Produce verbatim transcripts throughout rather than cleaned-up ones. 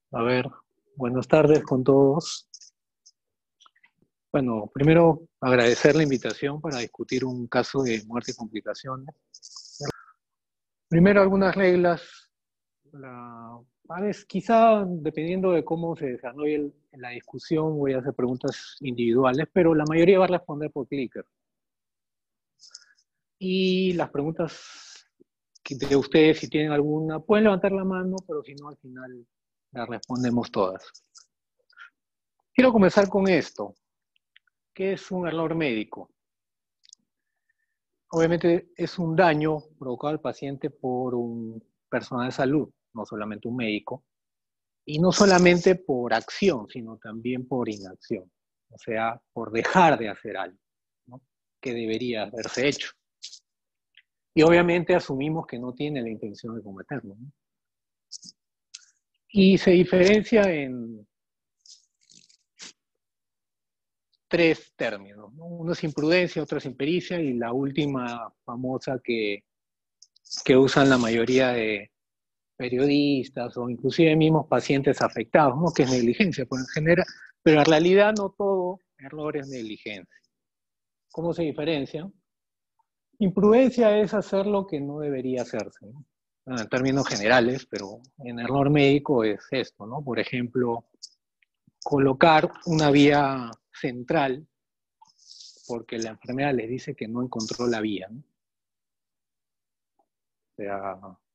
A ver, buenas tardes con todos. Bueno, primero agradecer la invitación para discutir un caso de muerte y complicaciones. Primero algunas reglas. La, a veces, quizá dependiendo de cómo se desarrolle el- la discusión, voy a hacer preguntas individuales, pero la mayoría va a responder por clicker. Y las preguntas que de ustedes, si tienen alguna, pueden levantar la mano, pero si no, al final las respondemos todas. Quiero comenzar con esto. ¿Qué es un error médico? Obviamente es un daño provocado al paciente por un personal de salud, no solamente un médico, y no solamente por acción, sino también por inacción, o sea, por dejar de hacer algo, ¿no?, que debería haberse hecho. Y obviamente asumimos que no tiene la intención de cometerlo, ¿no? Y se diferencia en tres términos, ¿no? Uno es imprudencia, otro es impericia, y la última famosa que, que usan la mayoría de periodistas o inclusive mismos pacientes afectados, ¿no?, que es negligencia, pues en general, pero en realidad no todo error es negligencia. ¿Cómo se diferencia? Imprudencia es hacer lo que no debería hacerse, ¿no?, en términos generales, pero en error médico es esto, ¿no? Por ejemplo, colocar una vía central porque la enfermera les dice que no encontró la vía, ¿no? O sea,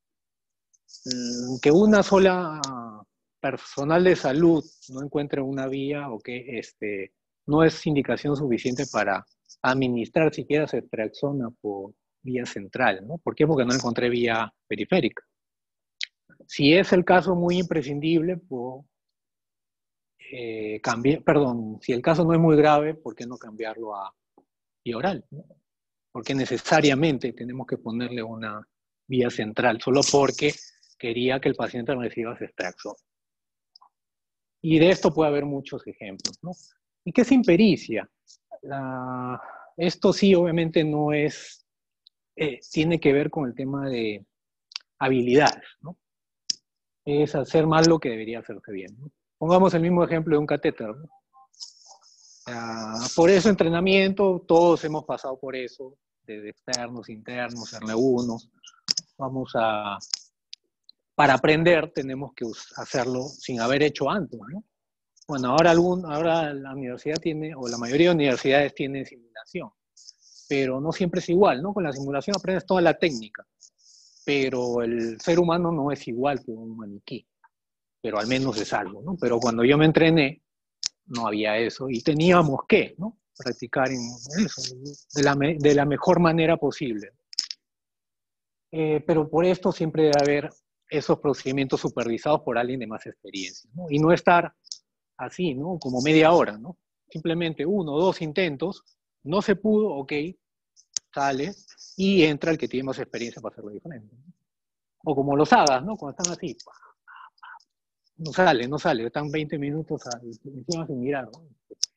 que una sola personal de salud no encuentre una vía o que este, no es indicación suficiente para administrar siquiera ceftriaxona por vía central, ¿no? ¿Por qué? Porque no encontré vía periférica. Si es el caso muy imprescindible, pues, eh, cambiar, perdón, si el caso no es muy grave, ¿por qué no cambiarlo a vía oral, ¿no? Porque necesariamente tenemos que ponerle una vía central, solo porque quería que el paciente reciba ceftriaxona. Y de esto puede haber muchos ejemplos, ¿no? ¿Y qué es impericia? La, esto sí, obviamente, no es, eh, tiene que ver con el tema de habilidades, ¿no? Es hacer mal lo que debería hacerse bien, ¿no? Pongamos el mismo ejemplo de un catéter, ¿no? Uh, por eso entrenamiento, todos hemos pasado por eso, desde externos, internos, R uno. Vamos a, para aprender tenemos que hacerlo sin haber hecho antes, ¿no? Bueno, ahora, algún, ahora la universidad tiene, o la mayoría de universidades tienen simulación, pero no siempre es igual, ¿no? Con la simulación aprendes toda la técnica, pero el ser humano no es igual que un maniquí, pero al menos es algo, ¿no? Pero cuando yo me entrené, no había eso, y teníamos que, ¿no?, practicar en eso, de la, de la mejor manera posible. Eh, pero por esto siempre debe haber esos procedimientos supervisados por alguien de más experiencia, ¿no? Y no estar así, ¿no?, como media hora, ¿no? Simplemente uno o dos intentos, no se pudo, ok, sale, y entra el que tiene más experiencia para hacerlo diferente, ¿no? O como los hagas, ¿no?, cuando están así, no sale, no sale, están veinte minutos encima sin mirar, ¿no?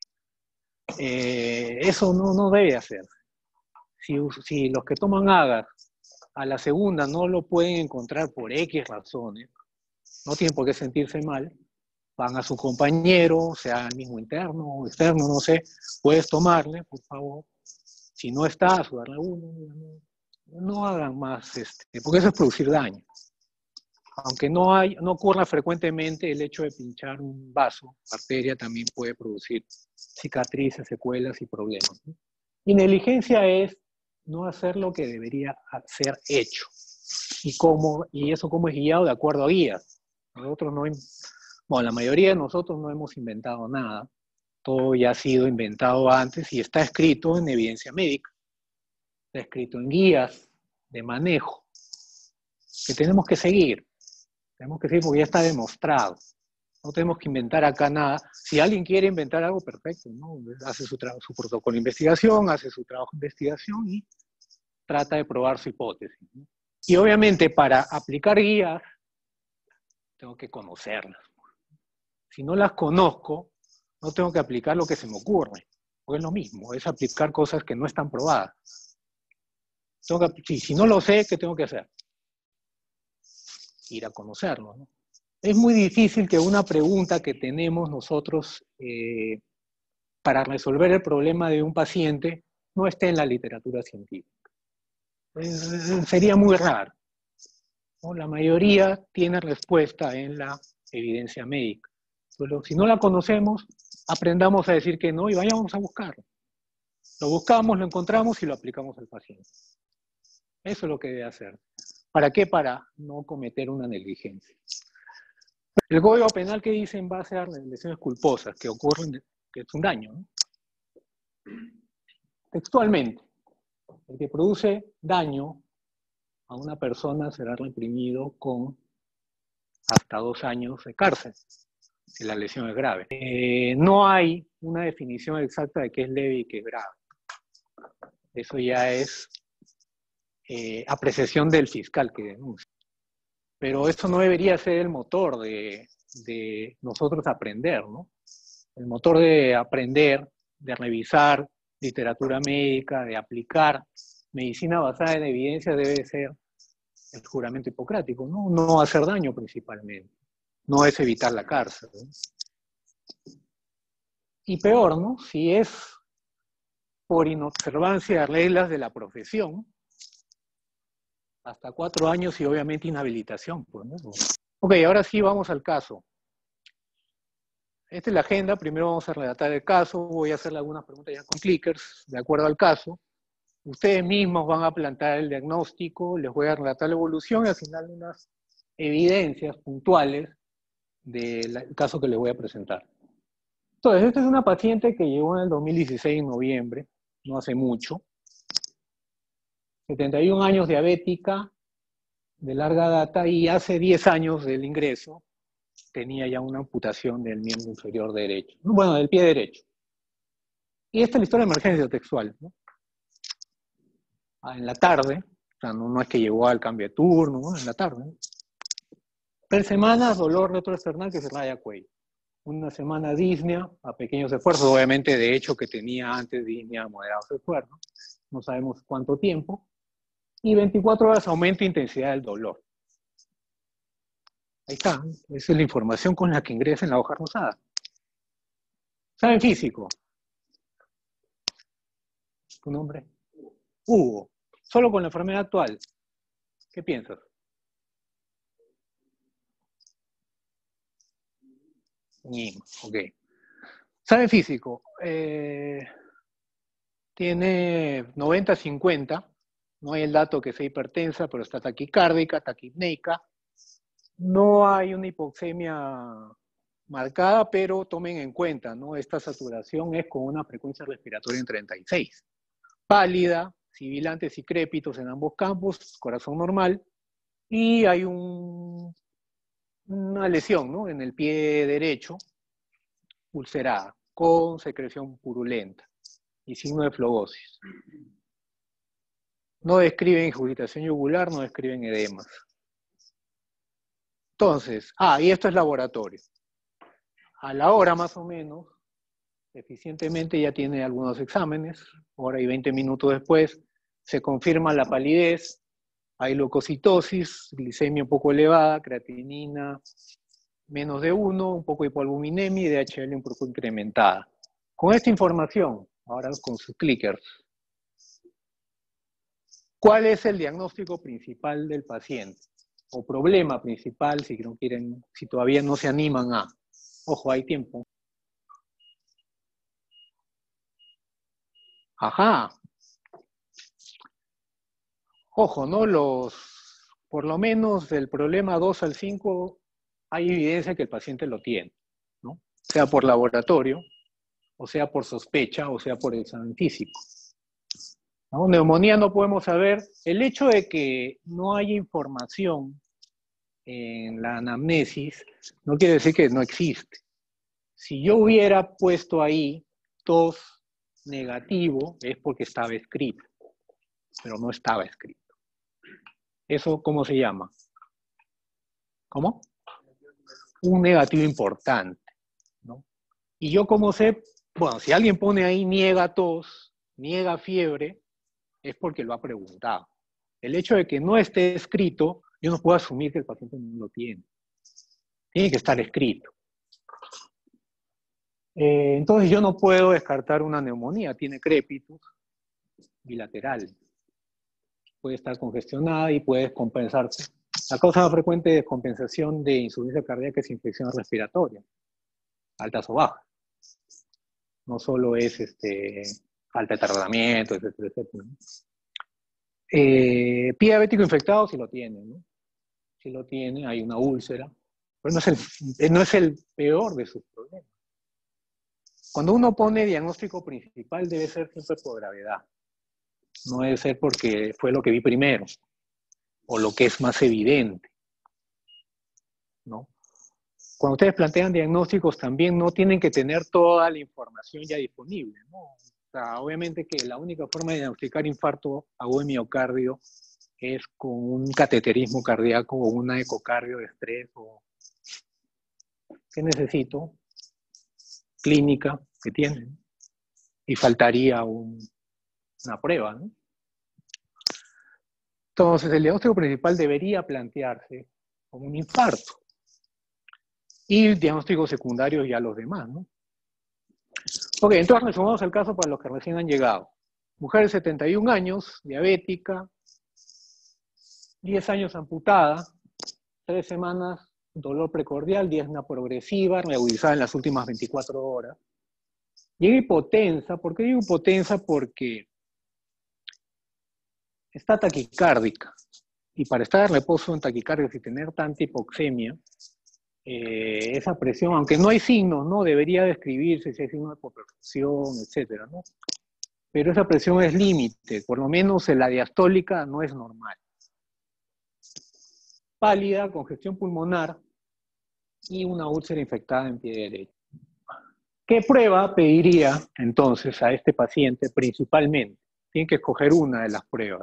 Eh, eso no, no debe hacerse. Si, si los que toman agar a la segunda no lo pueden encontrar por X razones, no tienen por qué sentirse mal, van a su compañero, sea el mismo interno o externo, no sé, puedes tomarle, por favor. Si no está, a su darle uno, no, no hagan más, este, porque eso es producir daño. Aunque no, hay, no ocurra frecuentemente, el hecho de pinchar un vaso, arteria, también puede producir cicatrices, secuelas y problemas, ¿no? Y negligencia es no hacer lo que debería ser hecho. ¿Y, cómo, y eso cómo es guiado? De acuerdo a guías. Nosotros no, bueno, la mayoría de nosotros no hemos inventado nada. Todo ya ha sido inventado antes y está escrito en evidencia médica. Está escrito en guías de manejo que tenemos que seguir. Tenemos que seguir porque ya está demostrado. No tenemos que inventar acá nada. Si alguien quiere inventar algo, perfecto, ¿no? Hace su, su protocolo de investigación, hace su trabajo de investigación y trata de probar su hipótesis, ¿no? Y obviamente para aplicar guías, tengo que conocerlas. Si no las conozco, no tengo que aplicar lo que se me ocurre. Porque es lo mismo, es aplicar cosas que no están probadas. Tengo que, si, si no lo sé, ¿qué tengo que hacer? Ir a conocerlo, ¿no? es muy difícil que una pregunta que tenemos nosotros eh, para resolver el problema de un paciente no esté en la literatura científica. Es, sería muy raro, ¿no? La mayoría tiene respuesta en la evidencia médica. Pero si no la conocemos, aprendamos a decir que no y vayamos a buscarlo. Lo buscamos, lo encontramos y lo aplicamos al paciente. Eso es lo que debe hacer. ¿Para qué? Para no cometer una negligencia. El Código Penal que dice en base a las lesiones culposas que ocurren, que es un daño, ¿no? Textualmente, el que produce daño a una persona será reprimido con hasta dos años de cárcel, si la lesión es grave. Eh, no hay una definición exacta de qué es leve y qué es grave. Eso ya es eh, apreciación del fiscal que denuncia. Pero eso no debería ser el motor de, de nosotros aprender, ¿no? El motor de aprender, de revisar literatura médica, de aplicar medicina basada en evidencia debe ser el juramento hipocrático, ¿no? No hacer daño principalmente, no es evitar la cárcel, ¿no? Y peor, ¿no? Si es por inobservancia de reglas de la profesión, hasta cuatro años y obviamente inhabilitación, pues, ¿no? Ok, ahora sí vamos al caso. Esta es la agenda, primero vamos a redactar el caso, voy a hacerle algunas preguntas ya con clickers, de acuerdo al caso. Ustedes mismos van a plantear el diagnóstico, les voy a redactar la evolución y al final unas evidencias puntuales del caso que les voy a presentar. Entonces, esta es una paciente que llegó en el dos mil dieciséis, en noviembre, no hace mucho. setenta y un años, diabética, de larga data, y hace diez años del ingreso tenía ya una amputación del miembro inferior derecho. Bueno, del pie derecho. Y esta es la historia de emergencia textual, ¿no? En la tarde, o sea, no, no es que llegó al cambio de turno, ¿no? En la tarde, ¿no? Per semana, dolor retroesternal que se raya cuello. Una semana disnea a pequeños esfuerzos, obviamente de hecho que tenía antes disnea a moderados esfuerzos, no sabemos cuánto tiempo, y veinticuatro horas aumento de intensidad del dolor. Ahí está, esa es la información con la que ingresa en la hoja rosada. ¿Saben físico? ¿Tu nombre? Hugo. Solo con la enfermedad actual. ¿Qué piensas? Ni, ok. ¿Saben físico? Eh, tiene noventa cincuenta. No hay el dato que sea hipertensa, pero está taquicárdica, taquipneica. No hay una hipoxemia marcada, pero tomen en cuenta, ¿no? Esta saturación es con una frecuencia respiratoria en treinta y seis. Pálida, sibilantes y crépitos en ambos campos, corazón normal, y hay un, una lesión, ¿no? En el pie derecho, ulcerada, con secreción purulenta y signo de flogosis. No describen ingurgitación yugular, no describen edemas. Entonces, ah, y esto es laboratorio. A la hora más o menos, eficientemente ya tiene algunos exámenes, hora y veinte minutos después, se confirma la palidez, hay leucocitosis, glicemia un poco elevada, creatinina menos de uno, un poco de hipoalbuminemia y D H L un poco incrementada. Con esta información, ahora con sus clickers, ¿cuál es el diagnóstico principal del paciente? O problema principal, si no quieren, si todavía no se animan a. Ojo, hay tiempo. Ajá. Ojo, ¿no? Los, por lo menos del problema dos al cinco, hay evidencia que el paciente lo tiene, ¿no? Sea por laboratorio, o sea por sospecha, o sea por examen físico. ¿No? Neumonía no podemos saber. El hecho de que no haya información en la anamnesis no quiere decir que no existe. Si yo hubiera puesto ahí tos negativo, es porque estaba escrito, pero no estaba escrito. ¿Eso cómo se llama? ¿Cómo? Un negativo importante, ¿no? Y yo como sé, bueno, si alguien pone ahí niega tos, niega fiebre, es porque lo ha preguntado. El hecho de que no esté escrito, yo no puedo asumir que el paciente no lo tiene. Tiene que estar escrito. Eh, entonces yo no puedo descartar una neumonía, tiene crépitus bilateral. Puede estar congestionada y puede descompensarse. La causa más frecuente de descompensación de insuficiencia cardíaca es infección respiratoria, altas o bajas. No solo es este, falta de tratamiento, etcétera, etcétera. Eh, pie diabético infectado si lo tiene, ¿no? Si lo tiene, hay una úlcera. Pero no es el, no es el peor de sus problemas. Cuando uno pone diagnóstico principal debe ser siempre por gravedad. No debe ser porque fue lo que vi primero o lo que es más evidente, ¿no? Cuando ustedes plantean diagnósticos también no tienen que tener toda la información ya disponible, ¿no? O sea, obviamente que la única forma de diagnosticar infarto agudo de miocardio es con un cateterismo cardíaco o una ecocardio de estrés. O... ¿Qué necesito? Clínica que tienen. Y faltaría un, una prueba, ¿no? Entonces, el diagnóstico principal debería plantearse como un infarto. Y diagnósticos secundarios ya los demás, ¿no? Ok, entonces resumamos el caso para los que recién han llegado. Mujer de setenta y un años, diabética, diez años amputada, tres semanas dolor precordial, diezna progresiva, reagudizada en las últimas veinticuatro horas. Llega hipotensa. ¿Por qué digo hipotensa? Porque está taquicárdica. Y para estar en reposo en taquicardia y tener tanta hipoxemia, eh, esa presión, aunque no hay signos, ¿no? Debería describirse si hay signos de hipoperfusión, etcétera, ¿no? Pero esa presión es límite, por lo menos en la diastólica no es normal. Pálida, congestión pulmonar y una úlcera infectada en pie derecho. ¿Qué prueba pediría entonces a este paciente principalmente? Tienen que escoger una de las pruebas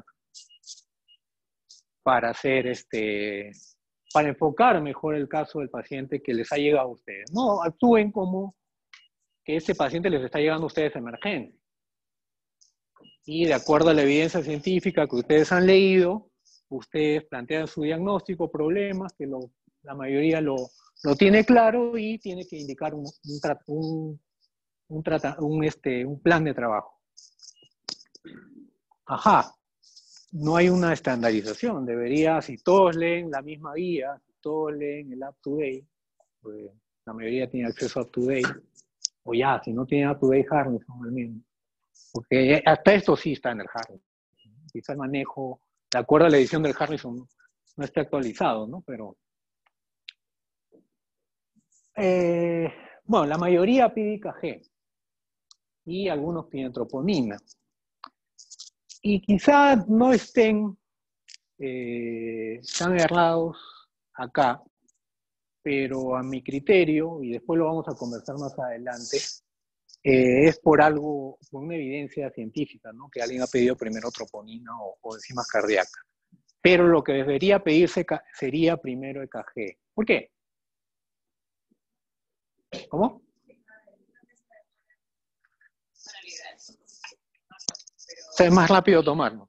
para hacer este, para enfocar mejor el caso del paciente que les ha llegado a ustedes. No actúen como que este paciente les está llegando a ustedes de emergencia. Y de acuerdo a la evidencia científica que ustedes han leído, ustedes plantean su diagnóstico, problemas, que lo, la mayoría lo, lo tiene claro y tiene que indicar un, un, un, un, trata, un, este, un plan de trabajo. Ajá, no hay una estandarización. Debería, si todos leen la misma guía, si todos leen el up-to-date, pues la mayoría tiene acceso a up-to-date, o ya, si no tiene up-to-date, Harrison al menos. Porque hasta esto sí está en el Harrison. Quizá el manejo, de acuerdo a la edición del Harrison, no está actualizado, ¿no? Pero, eh, bueno, la mayoría pide I K G y algunos piden troponina. Y quizá no estén eh, tan errados acá, pero a mi criterio, y después lo vamos a conversar más adelante, eh, es por algo, por una evidencia científica, ¿no? Que alguien ha pedido primero troponina o, o enzimas cardíacas. Pero lo que debería pedirse sería primero E K G. ¿Por qué? ¿Cómo? O sea, es más rápido tomarlo.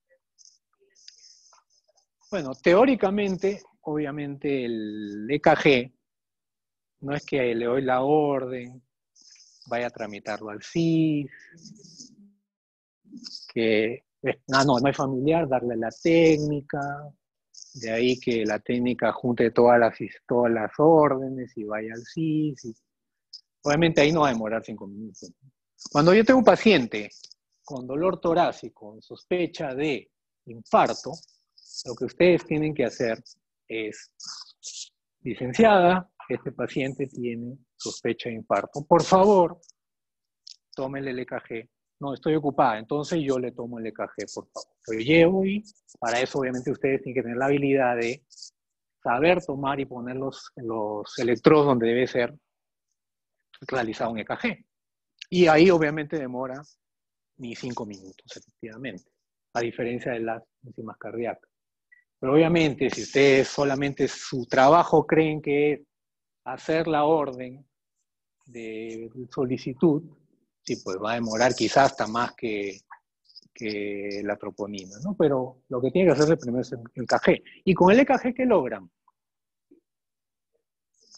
Bueno, teóricamente, obviamente el E K G no es que le doy la orden, vaya a tramitarlo al C I S, que ah, no, no es familiar, darle la técnica, de ahí que la técnica junte todas las, todas las órdenes y vaya al C I S. Y, obviamente ahí no va a demorar cinco minutos. Cuando yo tengo un paciente con dolor torácico, sospecha de infarto, lo que ustedes tienen que hacer es, licenciada, este paciente tiene sospecha de infarto. Por favor, tómele el E K G. No, estoy ocupada, entonces yo le tomo el E K G, por favor. Lo llevo y para eso obviamente ustedes tienen que tener la habilidad de saber tomar y poner los, los electrodos donde debe ser realizado un E K G. Y ahí obviamente demora ni cinco minutos, efectivamente, a diferencia de las enzimas cardíacas. Pero obviamente, si ustedes solamente su trabajo creen que es hacer la orden de solicitud, sí, pues va a demorar quizás hasta más que, que la troponina, ¿no? Pero lo que tiene que hacerse primero es el E K G. ¿Y con el E K G qué logran?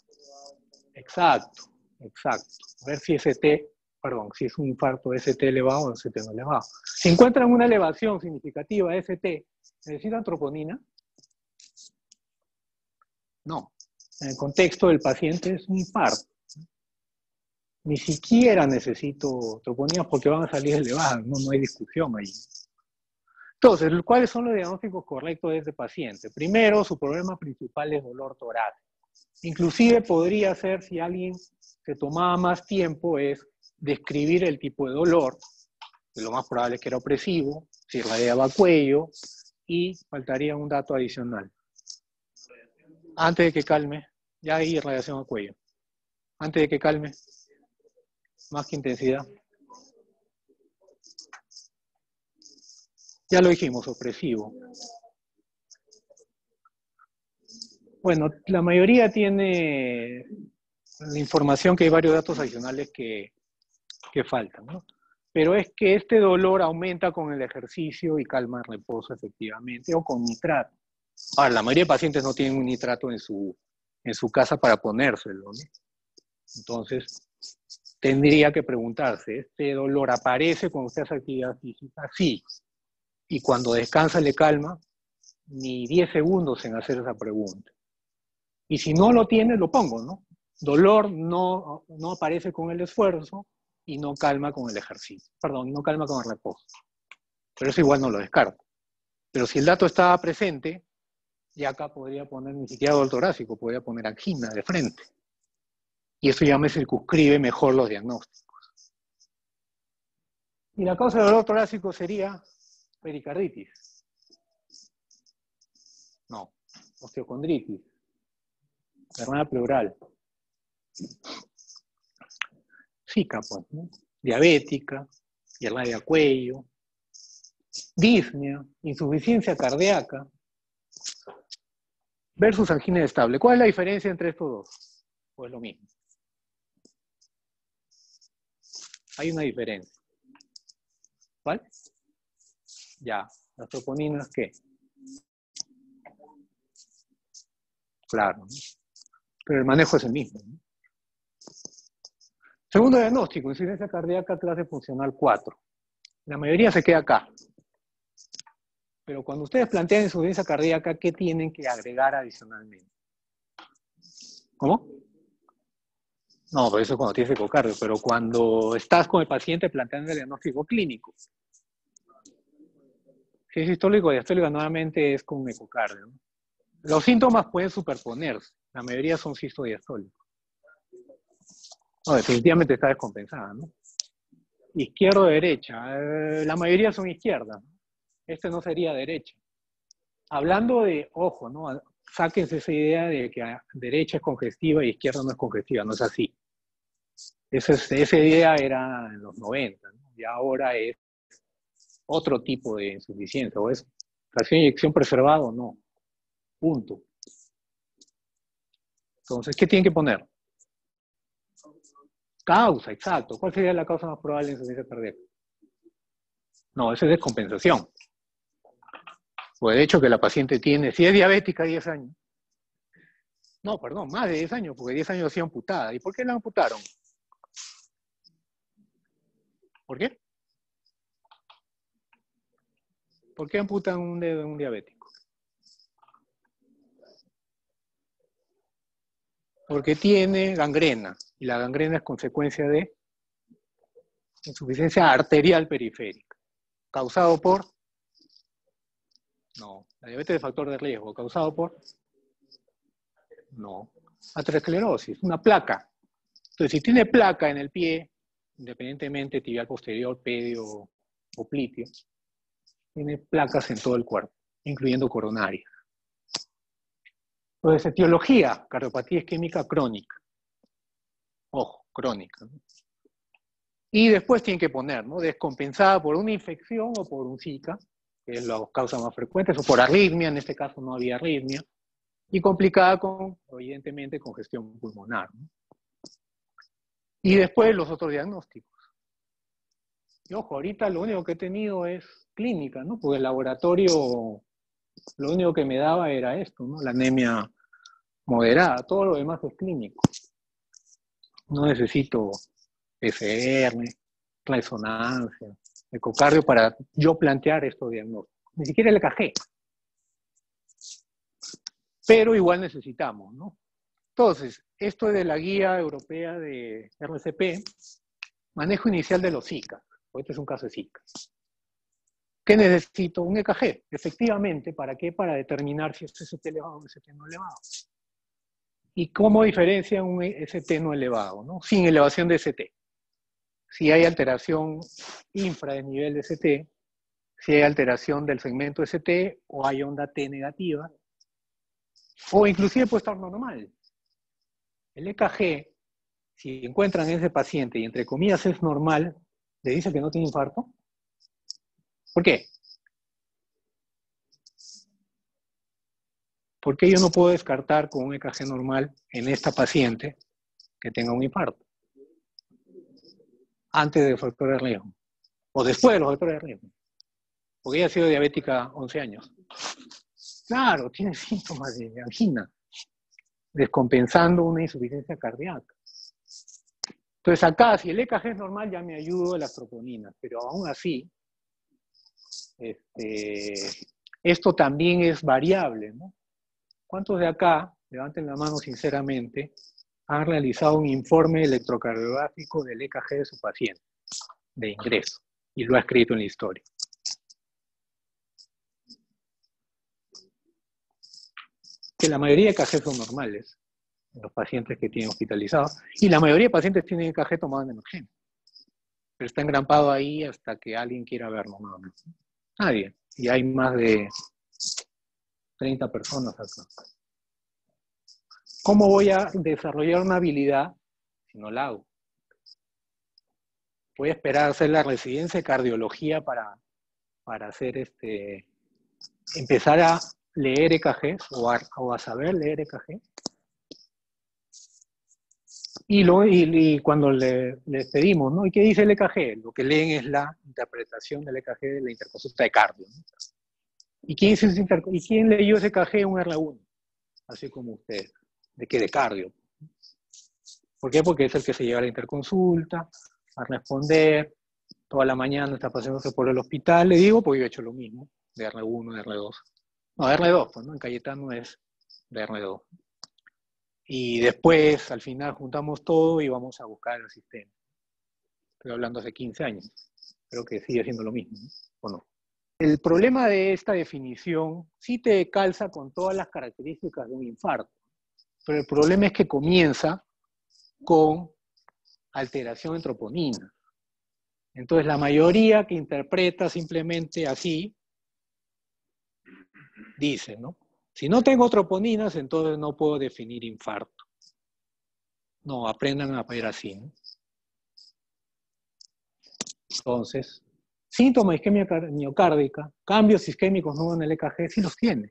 Exacto, exacto. A ver si S T, perdón, si es un infarto S T elevado o S T no elevado. Si encuentran una elevación significativa de S T, ¿necesitan troponina? No. En el contexto del paciente es un infarto. Ni siquiera necesito troponinas porque van a salir elevadas, no, no hay discusión ahí. Entonces, ¿cuáles son los diagnósticos correctos de este paciente? Primero, su problema principal es dolor torácico. Inclusive podría ser, si alguien se tomaba más tiempo, es describir el tipo de dolor, que lo más probable es que era opresivo, si irradiaba cuello, y faltaría un dato adicional. Antes de que calme, ya hay irradiación a cuello. Antes de que calme, más que intensidad. Ya lo dijimos, opresivo. Bueno, la mayoría tiene la información que hay varios datos adicionales que, que faltan, ¿no? Pero es que este dolor aumenta con el ejercicio y calma el reposo efectivamente, o con nitrato. Ahora, la mayoría de pacientes no tienen un nitrato en su, en su casa para ponérselo, ¿no? Entonces, tendría que preguntarse, ¿este dolor aparece cuando usted hace actividad física? Sí. Y cuando descansa le calma, ni diez segundos en hacer esa pregunta. Y si no lo tiene, lo pongo, ¿no? Dolor no, no aparece con el esfuerzo y no calma con el ejercicio. Perdón, no calma con el reposo. Pero eso igual no lo descarto. Pero si el dato estaba presente, ya acá podría poner ni siquiera dolor torácico, podría poner angina de frente. Y eso ya me circunscribe mejor los diagnósticos. Y la causa del dolor torácico sería pericarditis. No, osteocondritis. Enfermedad pleural. Zika, pues, ¿no? Diabética, irradia cuello, disnea, insuficiencia cardíaca, versus angina estable. ¿Cuál es la diferencia entre estos dos? Pues lo mismo. Hay una diferencia. ¿Cuál? Ya, las troponinas, ¿qué? Claro, ¿no? Pero el manejo es el mismo, ¿no? Segundo diagnóstico, insuficiencia cardíaca clase funcional cuatro. La mayoría se queda acá. Pero cuando ustedes plantean insuficiencia cardíaca, ¿qué tienen que agregar adicionalmente? ¿Cómo? No, pero eso es cuando tienes ecocardio, pero cuando estás con el paciente planteando el diagnóstico clínico. Si es sistólico o diastólico, nuevamente es con ecocardio, ¿no? Los síntomas pueden superponerse, la mayoría son sistodiastólicos. No, definitivamente está descompensada, ¿no? Izquierda o derecha, eh, la mayoría son izquierdas. Este no sería derecha. Hablando de, ojo, ¿no? Sáquense esa idea de que derecha es congestiva y izquierda no es congestiva, no es así. Esa, esa idea era en los noventa, ¿no? Y ahora es otro tipo de insuficiencia, o es fracción de eyección preservada o no. Punto. Entonces, ¿qué tienen que poner? Causa, exacto. ¿Cuál sería la causa más probable de insuficiencia cardíaca? No, esa es descompensación. Pues de hecho que la paciente tiene, si es diabética, diez años. No, perdón, más de diez años, porque diez años ha sido amputada. ¿Y por qué la amputaron? ¿Por qué? ¿Por qué amputan un dedo en un diabético? Porque tiene gangrena, y la gangrena es consecuencia de insuficiencia arterial periférica. ¿Causado por? No. La diabetes es factor de riesgo. ¿Causado por? No. Aterosclerosis, una placa. Entonces, si tiene placa en el pie, independientemente tibial posterior, pedio o plitio, tiene placas en todo el cuerpo, incluyendo coronarias. Entonces, etiología, cardiopatía isquémica crónica. Ojo, crónica, ¿no? Y después tienen que poner, ¿no? Descompensada por una infección o por un Zika, que es la causa más frecuente, o por arritmia, en este caso no había arritmia, y complicada con, evidentemente, congestión pulmonar, ¿no? Y después los otros diagnósticos. Y ojo, ahorita lo único que he tenido es clínica, ¿no? Porque el laboratorio, lo único que me daba era esto, ¿no? La anemia moderada, todo lo demás es clínico. No necesito P C R, resonancia, ecocardio para yo plantear estos diagnósticos. Ni siquiera el E K G. Pero igual necesitamos, ¿no? Entonces, esto es de la guía europea de R C P, manejo inicial de los Zika. Este es un caso de Zika. ¿Qué necesito? Un E K G. Efectivamente, ¿para qué? Para determinar si es S T elevado o S T no elevado. ¿Y cómo diferencia un S T no elevado, ¿no? Sin elevación de S T. Si hay alteración infra del nivel de S T, si hay alteración del segmento S T o hay onda T negativa, o inclusive puede estar normal. El E K G, si encuentran a ese paciente y entre comillas es normal, ¿le dice que no tiene infarto? ¿Por qué? ¿Por qué yo no puedo descartar con un E K G normal en esta paciente que tenga un infarto? Antes del factor de riesgo. O después de los factores de riesgo. Porque ella ha sido diabética once años. Claro, tiene síntomas de angina, descompensando una insuficiencia cardíaca. Entonces acá, si el E K G es normal, ya me ayudo de las troponinas, pero aún así, este, esto también es variable, ¿no? ¿Cuántos de acá, levanten la mano sinceramente, han realizado un informe electrocardiográfico del E K G de su paciente, de ingreso, y lo ha escrito en la historia? Que la mayoría de E K G son normales, en los pacientes que tienen hospitalizados, y la mayoría de pacientes tienen E K G tomado en emergencia, pero está engrampado ahí hasta que alguien quiera verlo, nada más. Nadie, y hay más de treinta personas acá. ¿Cómo voy a desarrollar una habilidad si no la hago? Voy a esperar a hacer la residencia de cardiología para, para hacer este, empezar a leer E K Gs o a, o a saber leer E K G. Y, lo, y, y cuando le, les pedimos, ¿no? ¿Y qué dice el E K G? Lo que leen es la interpretación del E K G de la interconsulta de cardio, ¿no? ¿Y quién, hizo ese inter, ¿Y quién leyó ese E K G? Un R uno, así como ustedes. ¿De qué? De cardio. ¿Por qué? Porque es el que se lleva a la interconsulta, a responder, toda la mañana está paseándose por el hospital, le digo, porque yo he hecho lo mismo, de R uno, de R dos. No, de R dos, pues, ¿no? En Cayetano es de R dos. Y después, al final, juntamos todo y vamos a buscar el asistente. Estoy hablando hace quince años. Creo que sigue siendo lo mismo, ¿no? ¿O no? El problema de esta definición sí te calza con todas las características de un infarto, pero el problema es que comienza con alteración en troponina. Entonces, la mayoría que interpreta simplemente así, dice, ¿no? Si no tengo troponinas, entonces no puedo definir infarto. No, aprendan a ver así, ¿no? Entonces, síntomas de isquemia miocárdica, cambios isquémicos nuevos en el E K G, sí los tiene.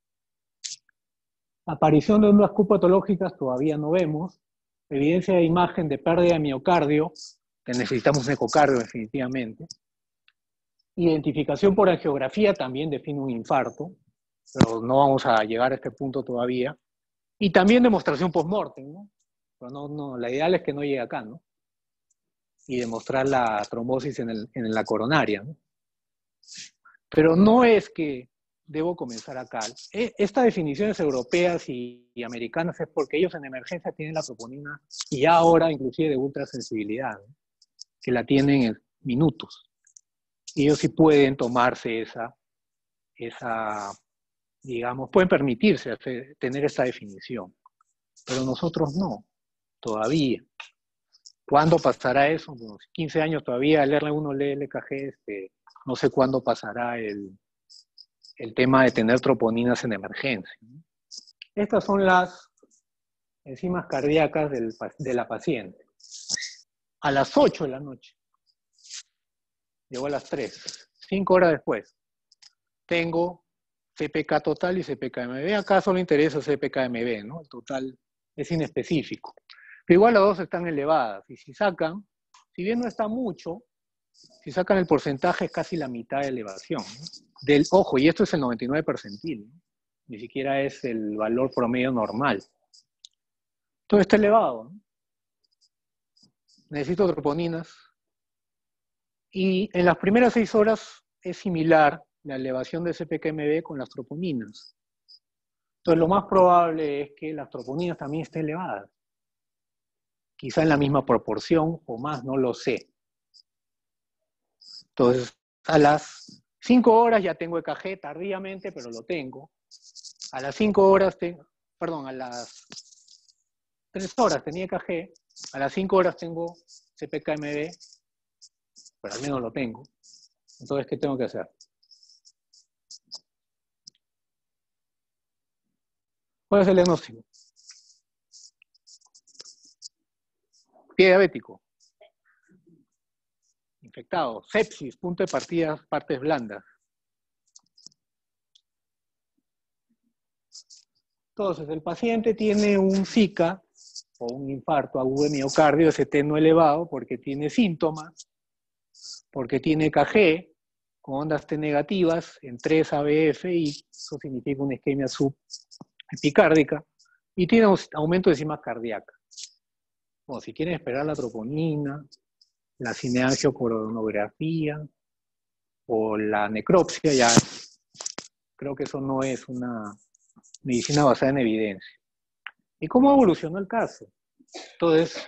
Aparición de ondas Q patológicas todavía no vemos. Evidencia de imagen de pérdida de miocardio, que necesitamos un ecocardio definitivamente. Identificación por angiografía también define un infarto, pero no vamos a llegar a este punto todavía. Y también demostración post-mortem, ¿no? Pero no, no, la ideal es que no llegue acá, ¿no? Y demostrar la trombosis en, el, en la coronaria, ¿no? Pero no es que debo comenzar acá. Estas definiciones europeas y, y americanas es porque ellos en emergencia tienen la troponina y ya ahora inclusive de ultrasensibilidad, ¿no? Que la tienen en minutos. Y ellos sí pueden tomarse esa, esa digamos, pueden permitirse hacer, tener esa definición. Pero nosotros no, todavía. ¿Cuándo pasará eso? Bueno, quince años todavía el R uno lee el E K G, este, no sé cuándo pasará el, el tema de tener troponinas en emergencia. Estas son las enzimas cardíacas del, de la paciente. A las ocho de la noche, llegó a las tres, cinco horas después, tengo C P K total y C P K M B. Acá solo interesa C P K M B, ¿no? El total es inespecífico. Pero igual las dos están elevadas. Y si sacan, si bien no está mucho, si sacan el porcentaje es casi la mitad de elevación, ¿no? Del, ojo, y esto es el noventa y nueve percentil, ¿no? Ni siquiera es el valor promedio normal. Todo está elevado, ¿no? necesito troponinas. Y en las primeras seis horas es similar la elevación de C P K M B con las troponinas. Entonces lo más probable es que las troponinas también estén elevadas. Quizá en la misma proporción o más, no lo sé. Entonces, a las cinco horas ya tengo E K G tardíamente, pero lo tengo. A las cinco horas, tengo, perdón, a las tres horas tenía E K G, a las cinco horas tengo C P K M B, pero al menos lo tengo. Entonces, ¿qué tengo que hacer? ¿Cuál es el diagnóstico? Pie diabético. Infectado. Sepsis, punto de partida, partes blandas. Entonces, el paciente tiene un Zika o un infarto agudo de miocardio, ese T no elevado, porque tiene síntomas, porque tiene E K G con ondas T negativas en tres A B F, y eso significa una isquemia subepicárdica, y tiene aumento de enzimas cardíacas. Bueno, si quieren esperar la troponina, la cineangiocoronografía o la necropsia, ya creo que eso no es una medicina basada en evidencia. ¿Y cómo evolucionó el caso? Entonces,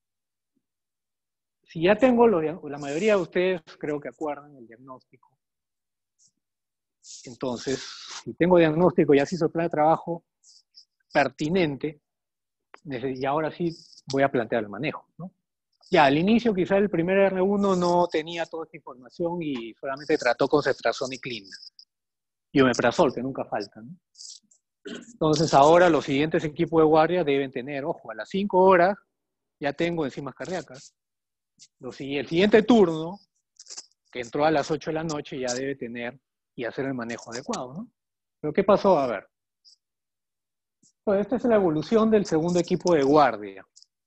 si ya tengo, lo, la mayoría de ustedes creo que acuerdan el diagnóstico. Entonces, si tengo diagnóstico, ya se hizo el plan de trabajo pertinente, y ahora sí voy a plantear el manejo, ¿no? Ya, al inicio quizá el primer R uno no tenía toda esta información y solamente trató con ceftriaxona y clina. Y omeprazol, que nunca falta, ¿no? Entonces ahora los siguientes equipos de guardia deben tener, ojo, a las cinco horas ya tengo enzimas cardíacas. Los, el siguiente turno, que entró a las ocho de la noche, ya debe tener y hacer el manejo adecuado, ¿no? Pero ¿qué pasó? A ver. Pues esta es la evolución del segundo equipo de guardia.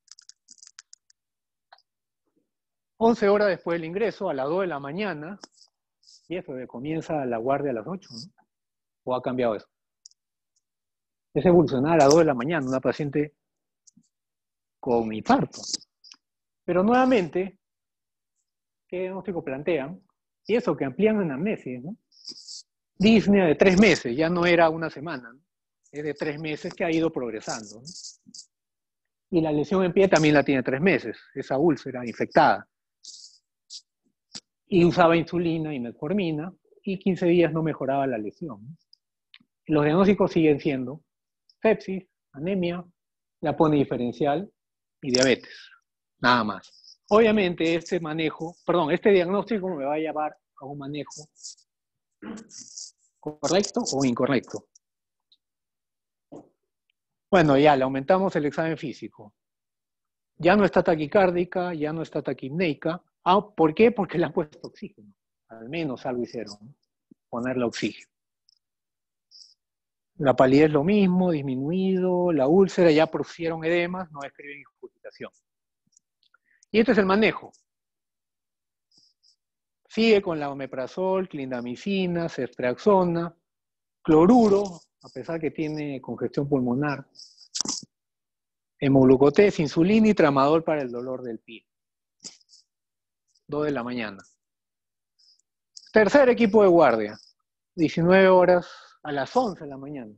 once horas después del ingreso, a las dos de la mañana, y eso que comienza la guardia a las ocho, ¿no? ¿O ha cambiado eso? Es evolucionar a las dos de la mañana, una paciente con infarto. Pero nuevamente, ¿qué diagnóstico plantean? Y eso, que amplían anamnesis, ¿no? Disnea de tres meses, ya no era una semana, ¿no? Es de tres meses que ha ido progresando, ¿no? Y la lesión en pie también la tiene tres meses, esa úlcera infectada. Y usaba insulina y metformina, y quince días no mejoraba la lesión, ¿no? Los diagnósticos siguen siendo sepsis, anemia, la pone diferencial y diabetes, nada más. Obviamente este manejo, perdón, este diagnóstico me va a llevar a un manejo correcto o incorrecto. Bueno, ya le aumentamos el examen físico. Ya no está taquicárdica, ya no está taquipneica. Ah, ¿por qué? Porque le han puesto oxígeno. Al menos algo hicieron, ¿no? Ponerle oxígeno. La palidez lo mismo, disminuido, la úlcera, ya pusieron edemas, no escriben injustificación. Y este es el manejo. Sigue con la omeprazol, clindamicina, ceftriaxona, cloruro, a pesar que tiene congestión pulmonar, hemoglucotés, insulina y tramadol para el dolor del pie. dos de la mañana. Tercer equipo de guardia, diecinueve horas a las once de la mañana.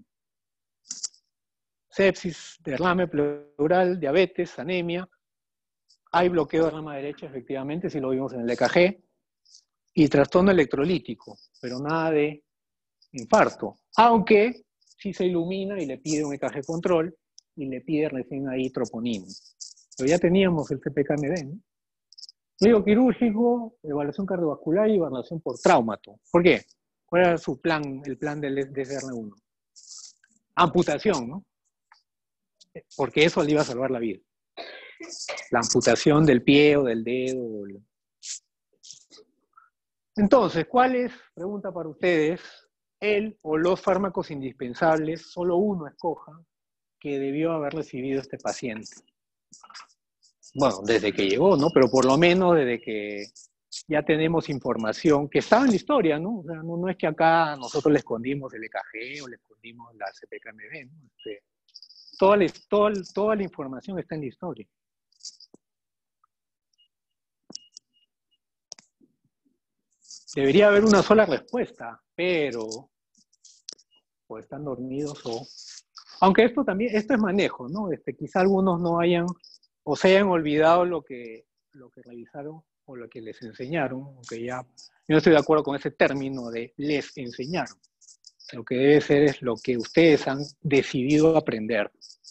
Sepsis, derrame pleural, diabetes, anemia. Hay bloqueo de rama derecha, efectivamente, si lo vimos en el E K G. Y trastorno electrolítico, pero nada de infarto. Aunque sí se ilumina y le pide un E K G control y le pide recién ahí troponina. Pero ya teníamos el C P K M B, ¿no? Médico quirúrgico, evaluación cardiovascular y evaluación por traumato. ¿Por qué? ¿Cuál era su plan, el plan del D S R uno? Amputación, ¿no? Porque eso le iba a salvar la vida. La amputación del pie o del dedo. Entonces, ¿cuál es, pregunta para ustedes, el o los fármacos indispensables, solo uno escoja, que debió haber recibido este paciente? Bueno, desde que llegó, ¿no? Pero por lo menos desde que ya tenemos información que estaba en la historia, ¿no? O sea, no, no es que acá nosotros le escondimos el E K G o le escondimos la C P K M B, ¿no? Este, toda, la, toda, toda la información está en la historia. debería haber una sola respuesta, pero o están dormidos o... Aunque esto también, esto es manejo, ¿no? Este, quizá algunos no hayan, o se hayan olvidado lo que, lo que revisaron o lo que les enseñaron, aunque ya, yo no estoy de acuerdo con ese término de les enseñaron. Lo que debe ser es lo que ustedes han decidido aprender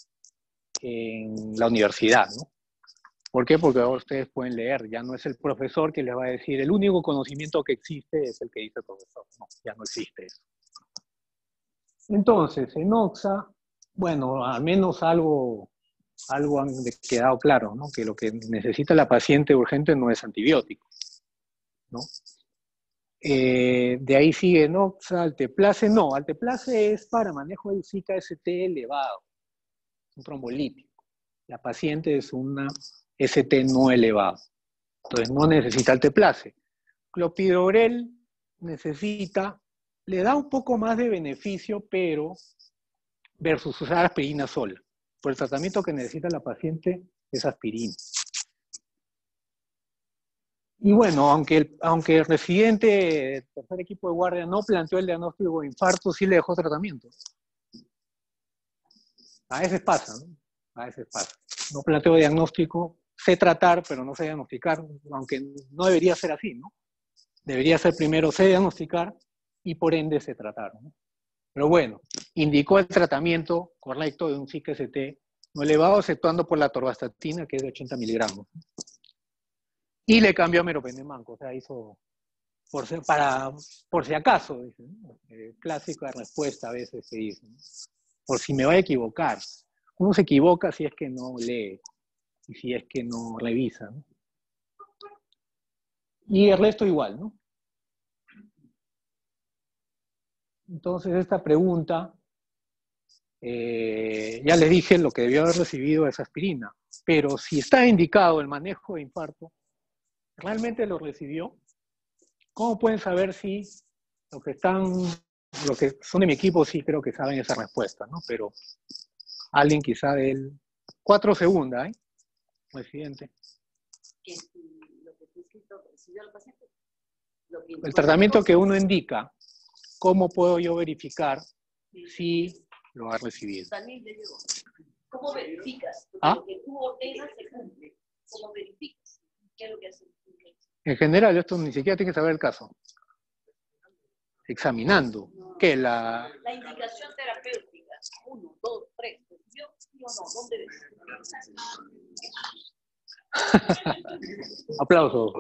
en la universidad, ¿no? ¿Por qué? Porque ahora ustedes pueden leer, ya no es el profesor que les va a decir, el único conocimiento que existe es el que dice el profesor. No, ya no existe eso. Entonces, en OXA, bueno, al menos algo, algo han quedado claro, ¿no? Que lo que necesita la paciente urgente no es antibiótico, ¿no? Eh, de ahí sigue Noxa, Alteplase, no, Alteplase es para manejo del Zika S T elevado, un trombolítico. La paciente es una S T no elevado, entonces no necesita Alteplase. Clopidogrel necesita, le da un poco más de beneficio, pero versus usar aspirina sola. Por el tratamiento que necesita la paciente es aspirina. Y bueno, aunque el, aunque el residente del tercer equipo de guardia no planteó el diagnóstico de infarto, sí le dejó tratamiento. A veces pasa, ¿no? A veces pasa. No planteo diagnóstico, sé tratar, pero no sé diagnosticar, aunque no debería ser así, ¿no? Debería ser primero sé diagnosticar y por ende sé tratar, ¿no? Pero bueno, indicó el tratamiento correcto de un Zika S T no elevado, exceptuando por la atorvastatina, que es de ochenta miligramos. Y le cambió a meropenemanco, o sea, hizo, por si, para, por si acaso, dice, ¿no? Eh, clásica respuesta a veces se dice, ¿no? Por si me voy a equivocar. Uno se equivoca si es que no lee y si es que no revisa, ¿no? Y el resto igual, ¿no? Entonces esta pregunta, eh, ya les dije lo que debió haber recibido es aspirina, pero si está indicado el manejo de infarto, ¿realmente lo recibió? ¿Cómo pueden saber si los que están, los que son de mi equipo sí creo que saben esa respuesta, ¿no? Pero alguien quizá del cuatro segundos, ¿eh? Residente. Que lo que tú escrito recibió el paciente. Lo que El tratamiento que uno indica, ¿cómo puedo yo verificar sí. si lo ha recibido? También le digo, ¿cómo verificas? Porque ¿Ah? lo que tú ordenas se cumple. ¿Cómo verificas? ¿Qué es lo que hace? En general, esto ni siquiera tiene que saber el caso. Examinando. No. ¿Qué? La... la indicación terapéutica. Uno, dos, tres. ¿Yo sí o no? ¿Dónde ves? Aplausos.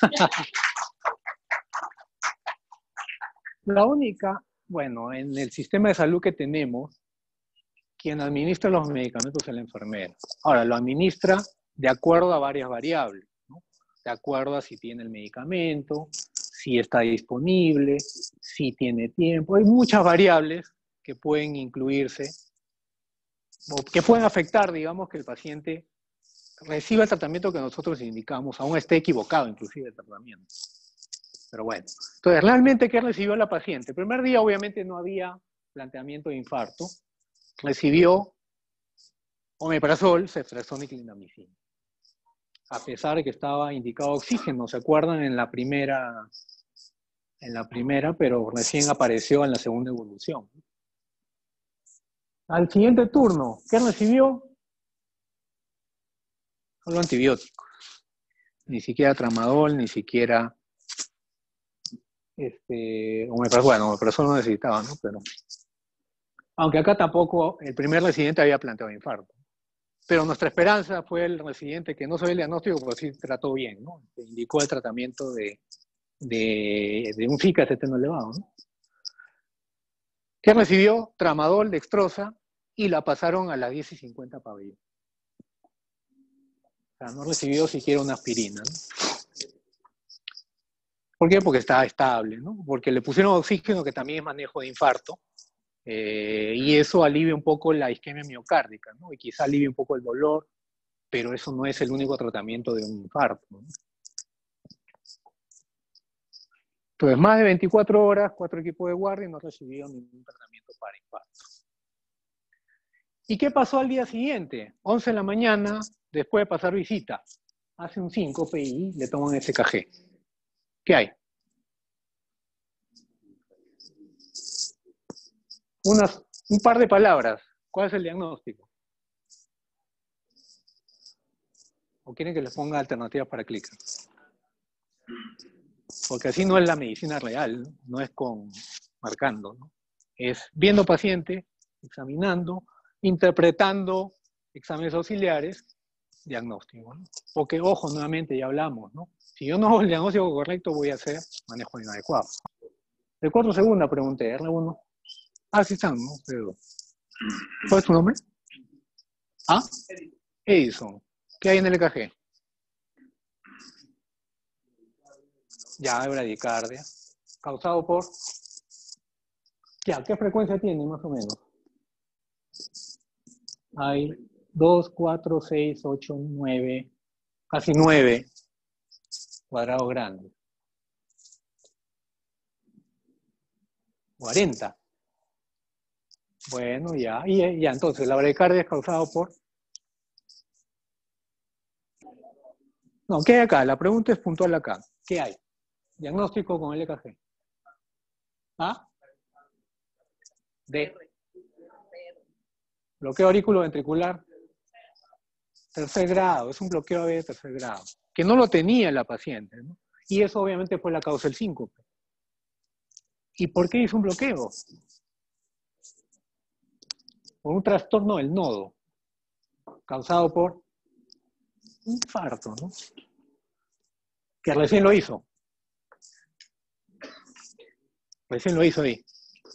La única, bueno, en el sistema de salud que tenemos, quien administra los medicamentos es la enfermera. Ahora, lo administra de acuerdo a varias variables, ¿no? De acuerdo a si tiene el medicamento, si está disponible, si tiene tiempo. Hay muchas variables que pueden incluirse, o que pueden afectar, digamos, que el paciente reciba el tratamiento que nosotros indicamos, aún esté equivocado inclusive el tratamiento. Pero bueno, entonces, ¿realmente qué recibió la paciente? El primer día obviamente no había planteamiento de infarto, recibió omeprazol, ceftriaxona y clindamicina. A pesar de que estaba indicado oxígeno, ¿se acuerdan? En la primera, en la primera, pero recién apareció en la segunda evolución. Al siguiente turno, ¿qué recibió? Solo antibióticos. Ni siquiera tramadol, ni siquiera este, omeprazol. Bueno, omeprazol no necesitaba, ¿no? Pero, aunque acá tampoco el primer residente había planteado infarto. Pero nuestra esperanza fue el residente que no sabía el diagnóstico, pero sí trató bien, ¿no? Se indicó el tratamiento de, de, de un Zika S T no elevado, ¿no? Que recibió tramadol, dextrosa, y la pasaron a las diez y cincuenta pabellón. O sea, no recibió siquiera una aspirina, ¿no? ¿Por qué? Porque estaba estable, ¿no? Porque le pusieron oxígeno, que también es manejo de infarto, eh, y eso alivia un poco la isquemia miocárdica, ¿no? Y quizá alivia un poco el dolor, pero eso no es el único tratamiento de un infarto, ¿no? Entonces, más de veinticuatro horas, cuatro equipos de guardia y no recibieron ningún tratamiento para infarto. ¿Y qué pasó al día siguiente? once de la mañana, después de pasar visita, hace un síncope y le toman S K G. ¿Qué hay? Unas, un par de palabras. ¿Cuál es el diagnóstico? ¿O quieren que les ponga alternativas para clicar? Porque así no es la medicina real, no es con marcando, ¿no? Es viendo paciente, examinando, interpretando exámenes auxiliares, diagnóstico, ¿no? Porque, ojo, nuevamente ya hablamos, ¿no? Si yo no hago el diagnóstico correcto, voy a hacer manejo inadecuado. Recuerdo segunda pregunta, R uno. Ah, sí están, ¿no? Pero, ¿cuál es tu nombre? ¿Ah? Edison. ¿Qué hay en el E K G? Ya, bradicardia. ¿Causado por? Ya, ¿qué frecuencia tiene más o menos? Hay dos, cuatro, seis, ocho, nueve, casi nueve cuadrados grandes. cuarenta. Bueno, ya, y ya, entonces, la bradicardia es causado por... No, ¿qué hay acá? La pregunta es puntual acá. ¿Qué hay? Diagnóstico con el E K G. ¿Ah? D. Bloqueo auriculoventricular. Tercer grado, es un bloqueo A V de tercer grado. Que no lo tenía la paciente, ¿no? Y eso obviamente fue la causa del síncope. ¿Y por qué hizo un bloqueo? Por un trastorno del nodo, causado por un infarto, ¿no? Que recién lo hizo. Recién lo hizo ahí.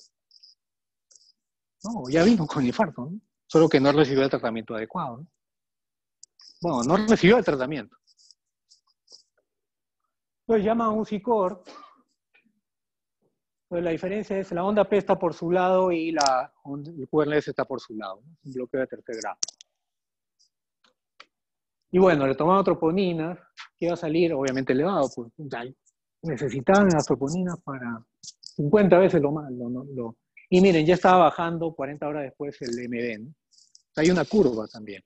No, ya vino con infarto, ¿no? Solo que no recibió el tratamiento adecuado, ¿no? Bueno, no recibió el tratamiento. Entonces llama a un SICOR. Pues la diferencia es la onda P está por su lado y la, el Q R S está por su lado, ¿no? Es un bloqueo de tercer grado. Y bueno, le tomaban troponinas, que iba a salir obviamente elevado, pues necesitaban las troponinas para cincuenta veces lo más. Lo, lo, lo. Y miren, ya estaba bajando cuarenta horas después el M D, ¿no? Hay una curva también.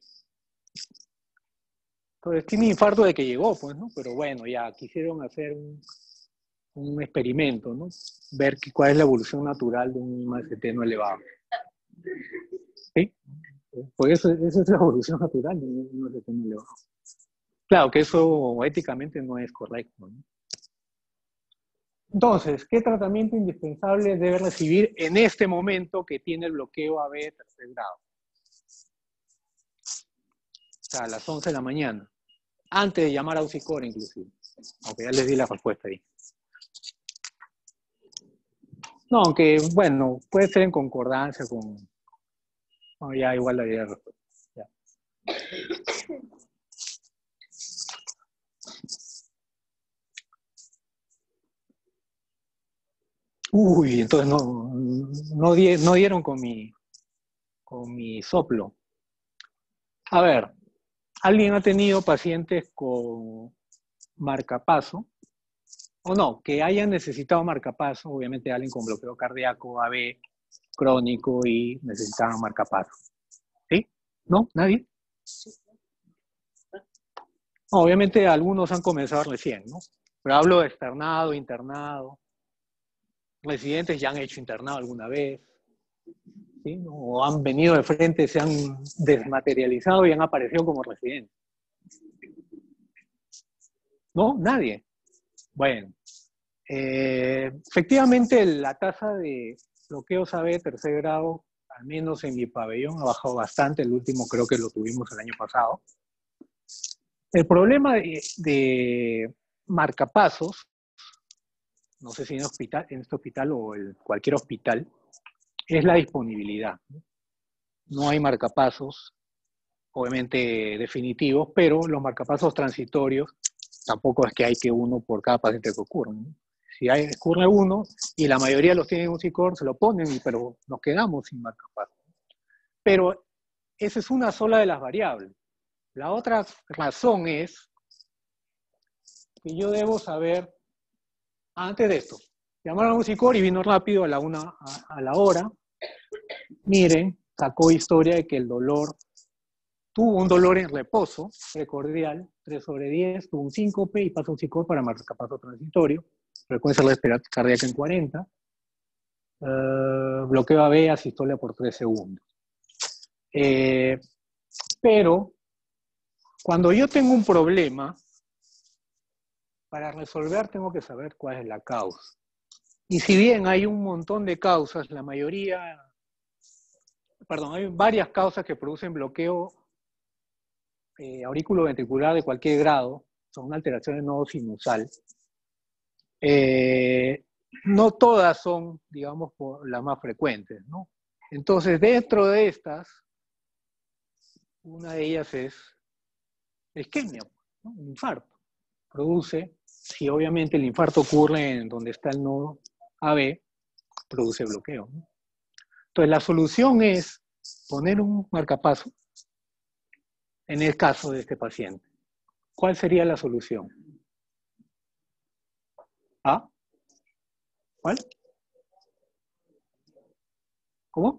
Entonces tiene infarto de que llegó, pues, ¿no? Pero bueno, ya quisieron hacer un, un experimento, ¿no? Ver que, cuál es la evolución natural de un M A S T no elevado. ¿Sí? Pues eso, esa es la evolución natural de un M A S T no elevado. Claro que eso éticamente no es correcto, ¿no? Entonces, ¿qué tratamiento indispensable debe recibir en este momento que tiene el bloqueo A V de tercer grado? O sea, a las once de la mañana. Antes de llamar a un SICOR, inclusive. Aunque ya les di la respuesta ahí. No, aunque, bueno, puede ser en concordancia con... No, ya igual la di la respuesta. Ya. Uy, entonces no, no, di, no dieron con mi, con mi soplo. A ver, ¿alguien ha tenido pacientes con marcapaso? O no, que hayan necesitado marcapaso, obviamente alguien con bloqueo cardíaco, A V crónico y necesitaban marcapaso. ¿Sí? ¿No? ¿Nadie? No, obviamente algunos han comenzado recién, ¿no? Pero hablo de externado, internado. Residentes ya han hecho internado alguna vez, ¿sí? O han venido de frente, se han desmaterializado y han aparecido como residentes. ¿No? Nadie. Bueno, eh, efectivamente la tasa de bloqueos A V de tercer grado, al menos en mi pabellón, ha bajado bastante. El último creo que lo tuvimos el año pasado. El problema de, de marcapasos, no sé si en, hospital, en este hospital o en cualquier hospital, es la disponibilidad. No hay marcapasos, obviamente definitivos, pero los marcapasos transitorios tampoco es que hay que uno por cada paciente que ocurra, ¿no? Si hay, ocurre uno y la mayoría los tienen un SICOR, se lo ponen, pero nos quedamos sin marcapasos. Pero esa es una sola de las variables. La otra razón es que yo debo saber, antes de esto, llamaron a un SICOR y vino rápido a la, una, a, a la hora. Miren, sacó historia de que el dolor, tuvo un dolor en reposo precordial, tres sobre diez, tuvo un síncope y pasó un SICOR para marcapaso transitorio, frecuencia respiratoria cardíaca en cuarenta. Uh, bloqueo A B, asistolia por tres segundos. Eh, pero, cuando yo tengo un problema, para resolver tengo que saber cuál es la causa. Y si bien hay un montón de causas, la mayoría, perdón, hay varias causas que producen bloqueo eh, auriculoventricular de cualquier grado, son alteraciones de nodo sinusal. Eh, no todas son, digamos, las más frecuentes, ¿no? Entonces, dentro de estas, una de ellas es isquemia, ¿no? Un infarto. Produce, si obviamente el infarto ocurre en donde está el nodo A B, produce bloqueo, ¿no? Entonces, la solución es poner un marcapaso en el caso de este paciente. ¿Cuál sería la solución? ¿Ah? ¿Cuál? ¿Cómo?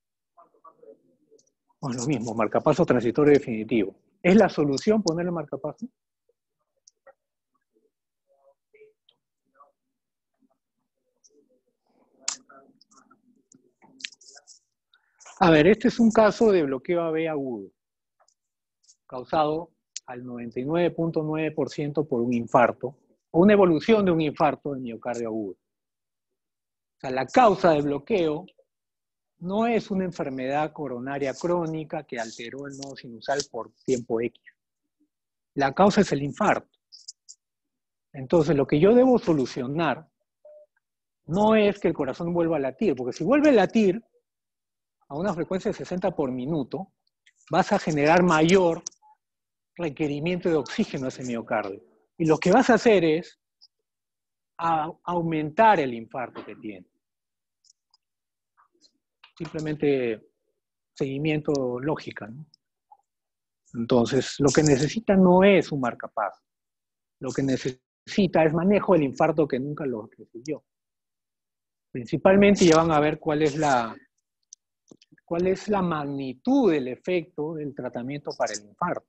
Pues lo mismo, marcapaso transitorio definitivo. ¿Es la solución ponerle marcapaso? A ver, este es un caso de bloqueo A B agudo, causado al noventa y nueve punto nueve por ciento por un infarto, o una evolución de un infarto de miocardio agudo. O sea, la causa del bloqueo no es una enfermedad coronaria crónica que alteró el nodo sinusal por tiempo X. La causa es el infarto. Entonces, lo que yo debo solucionar no es que el corazón vuelva a latir, porque si vuelve a latir a una frecuencia de sesenta por minuto, vas a generar mayor requerimiento de oxígeno a ese miocardio. Y lo que vas a hacer es a aumentar el infarto que tiene. Simplemente seguimiento lógica, ¿no? Entonces, lo que necesita no es un marcapaso. Lo que necesita es manejo del infarto que nunca lo recibió. Principalmente ya van a ver cuál es la, cuál es la magnitud del efecto del tratamiento para el infarto.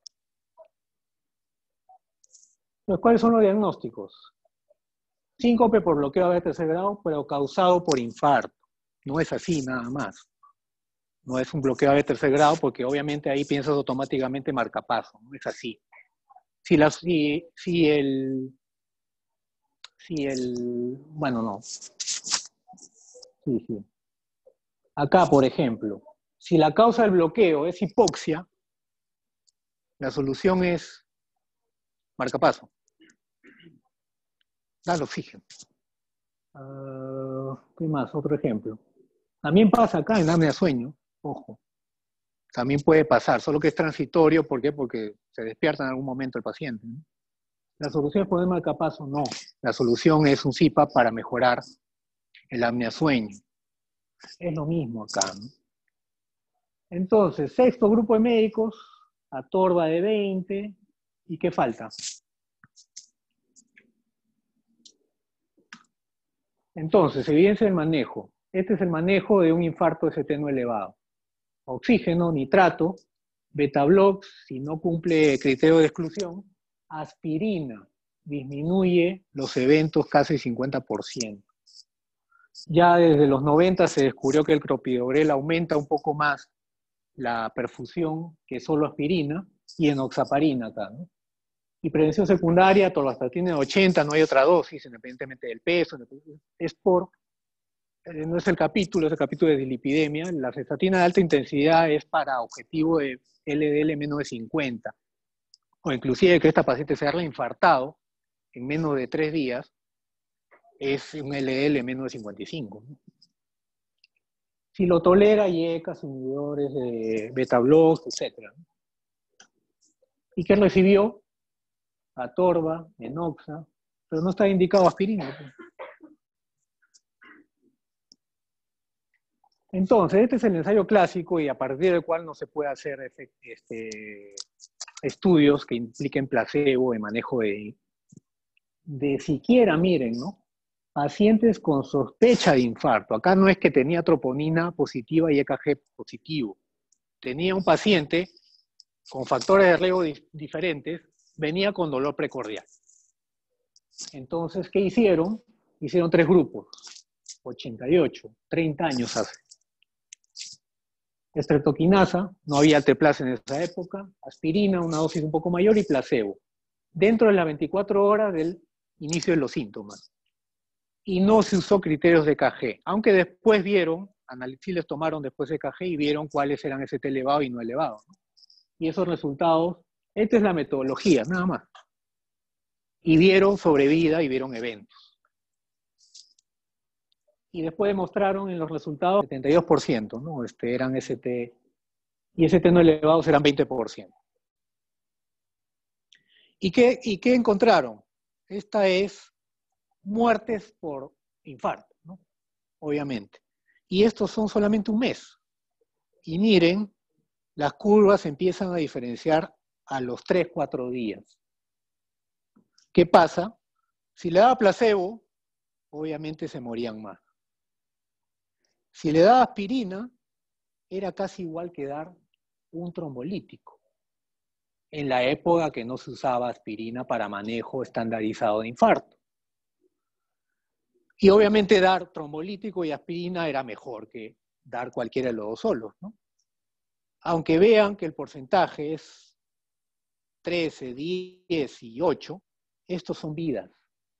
Entonces, ¿cuáles son los diagnósticos? Síncope por bloqueo A B de tercer grado, pero causado por infarto. No es así nada más. No es un bloqueo A B de tercer grado porque obviamente ahí piensas automáticamente marcapaso. No es así. Si, la, si, si el... Si el... Bueno, no. Sí, sí. Acá, por ejemplo, si la causa del bloqueo es hipoxia, la solución es marcapaso. Dar oxígeno. Uh, ¿Qué más? Otro ejemplo. También pasa acá en apnea de sueño. Ojo. También puede pasar, solo que es transitorio. ¿Por qué? Porque se despierta en algún momento el paciente, ¿no? ¿La solución es poner marcapaso? No. La solución es un C I P A P para mejorar el apnea de sueño. Es lo mismo acá, ¿no? Entonces, sexto grupo de médicos, atorva de veinte. ¿Y qué falta? Entonces, evidencia del manejo. Este es el manejo de un infarto S T no elevado. Oxígeno, nitrato, beta-blocs, si no cumple criterio de exclusión, aspirina, disminuye los eventos casi cincuenta por ciento. Ya desde los noventa se descubrió que el clopidogrel aumenta un poco más la perfusión que solo aspirina y enoxaparina acá, ¿no? Y prevención secundaria, torvastatina de ochenta, no hay otra dosis, independientemente del peso, es por, eh, no es el capítulo, es el capítulo de dislipidemia. La cestatina de alta intensidad es para objetivo de L D L menos de cincuenta, o inclusive que esta paciente se haya infartado en menos de tres días, es un L D L menos de cincuenta y cinco, ¿no? Si lo tolera, I E C A, inhibidores de beta-blocs, etcétera. ¿Y qué recibió? Atorva, enoxa, pero no está indicado aspirina. Entonces, este es el ensayo clásico y a partir del cual no se puede hacer este, estudios que impliquen placebo y manejo de, de siquiera, miren, ¿no? Pacientes con sospecha de infarto. Acá no es que tenía troponina positiva y E K G positivo. Tenía un paciente con factores de riesgo di diferentes, venía con dolor precordial. Entonces, ¿qué hicieron? Hicieron tres grupos. ochenta y ocho, treinta años hace. Estreptoquinasa, no había alteplase en esa época, aspirina, una dosis un poco mayor, y placebo, dentro de las veinticuatro horas del inicio de los síntomas. Y no se usó criterios de E K G, aunque después vieron, sí les tomaron después E K G y vieron cuáles eran S T elevado y no elevado, ¿no? Y esos resultados, esta es la metodología, nada más. Y vieron sobrevida y vieron eventos. Y después demostraron en los resultados setenta y dos por ciento, ¿no? Este, eran S T, y S T no elevados eran veinte por ciento. ¿Y qué, ¿Y qué encontraron? Esta es muertes por infarto, ¿no? Obviamente. Y estos son solamente un mes. Y miren, las curvas empiezan a diferenciar a los tres, cuatro días. ¿Qué pasa? Si le daba placebo, obviamente se morían más. Si le daba aspirina, era casi igual que dar un trombolítico. En la época que no se usaba aspirina para manejo estandarizado de infarto. Y obviamente dar trombolítico y aspirina era mejor que dar cualquiera de los dos solos, ¿no? Aunque vean que el porcentaje es trece, diez y ocho, estos son vidas.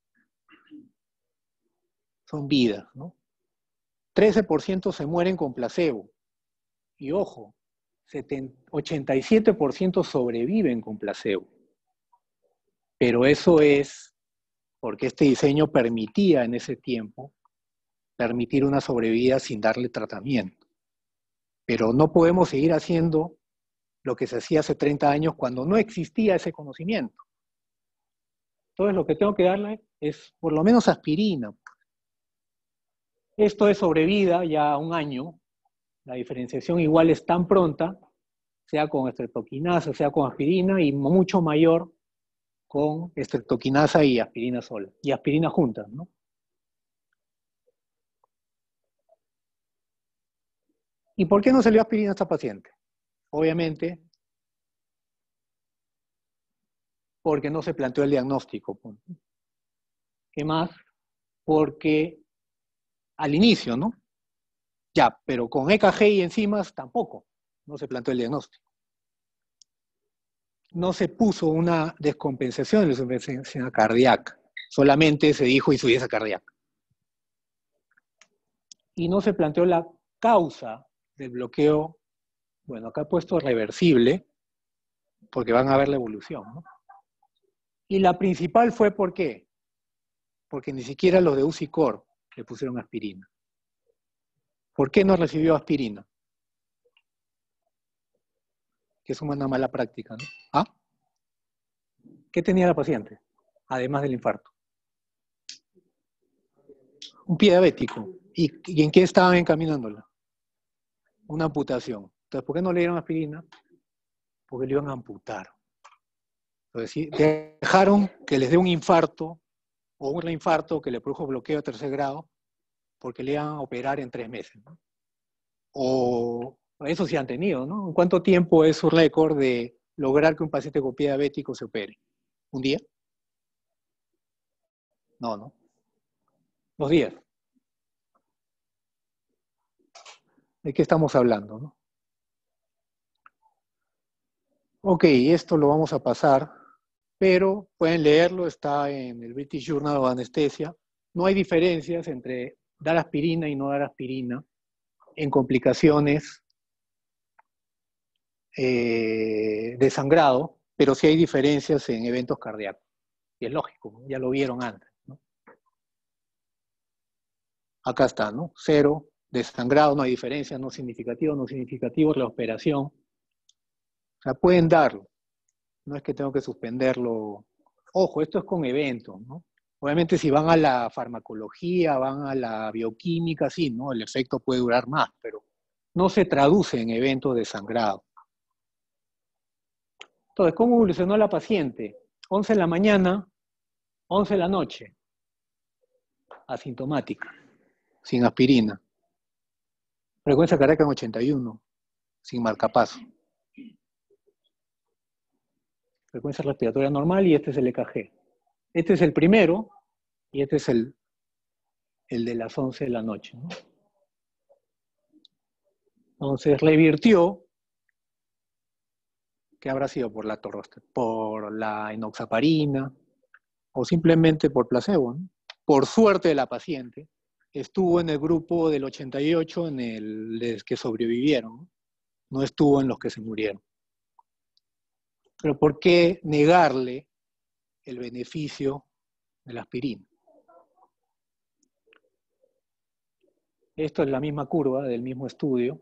Son vidas, ¿no? trece por ciento se mueren con placebo. Y ojo, ochenta y siete por ciento sobreviven con placebo. Pero eso es porque este diseño permitía en ese tiempo permitir una sobrevida sin darle tratamiento. Pero no podemos seguir haciendo lo que se hacía hace treinta años cuando no existía ese conocimiento. Entonces lo que tengo que darle es por lo menos aspirina. Esto es sobrevida ya un año. La diferenciación igual es tan pronta, sea con estreptoquinasa, sea con aspirina, y mucho mayor con estreptoquinasa y aspirina sola. Y aspirina juntas, ¿no? ¿Y por qué no se le dio aspirina a esta paciente? Obviamente, porque no se planteó el diagnóstico. ¿Qué más? Porque al inicio, ¿no? Ya, pero con E K G y enzimas tampoco, no se planteó el diagnóstico. No se puso una descompensación de la insuficiencia cardíaca, solamente se dijo insuficiencia cardíaca. Y no se planteó la causa del bloqueo, bueno, acá he puesto reversible, porque van a ver la evolución, ¿no? Y la principal fue ¿por qué? Porque ni siquiera los de U C I Core le pusieron aspirina. ¿Por qué no recibió aspirina? Que es una mala práctica, ¿no? ¿Ah? ¿Qué tenía la paciente? Además del infarto. Un pie diabético. ¿Y, ¿Y en qué estaban encaminándola? Una amputación. Entonces, ¿por qué no le dieron aspirina? Porque le iban a amputar. Entonces, ¿sí? Dejaron que les dé un infarto o un reinfarto que le produjo bloqueo a tercer grado porque le iban a operar en tres meses, ¿no? O eso sí han tenido, ¿no? ¿En cuánto tiempo es su récord de lograr que un paciente con pie diabético se opere? ¿Un día? No, no. Dos días. ¿De qué estamos hablando, no? Ok, esto lo vamos a pasar, pero pueden leerlo, está en el British Journal of Anesthesia. No hay diferencias entre dar aspirina y no dar aspirina en complicaciones eh, de sangrado, pero sí hay diferencias en eventos cardíacos. Y es lógico, ¿no? Ya lo vieron antes, ¿no? Acá está, ¿no? Cero, desangrado, no hay diferencia, no significativo, no significativo, la operación. O sea, pueden darlo. No es que tengo que suspenderlo. Ojo, esto es con eventos, ¿no? Obviamente si van a la farmacología, van a la bioquímica, sí, ¿no? El efecto puede durar más, pero no se traduce en eventos de sangrado. Entonces, ¿cómo evolucionó la paciente? once de la mañana, once de la noche. Asintomática, sin aspirina. Frecuencia cardíaca en ochenta y uno, sin marcapaso. Frecuencia respiratoria normal y este es el E K G. Este es el primero y este es el el de las once de la noche, ¿no? Entonces revirtió, que habrá sido por la, por la enoxaparina o simplemente por placebo, ¿no? Por suerte de la paciente, estuvo en el grupo del ochenta y ocho en el de que sobrevivieron, ¿no? No estuvo en los que se murieron. Pero ¿por qué negarle el beneficio de la aspirina? Esto es la misma curva del mismo estudio.